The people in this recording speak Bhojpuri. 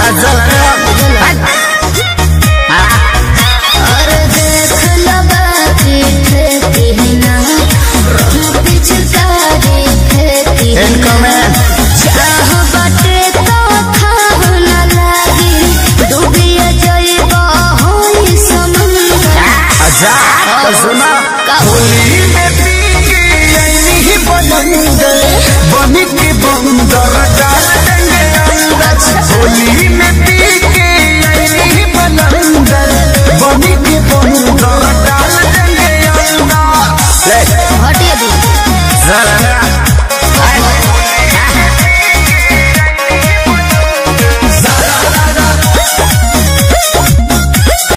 अरे देख लगा कि ठेकी ना पिचकारी फेंकी चाह बाटे तो खाह न लागी डूबिया जइबा होई समुंदर।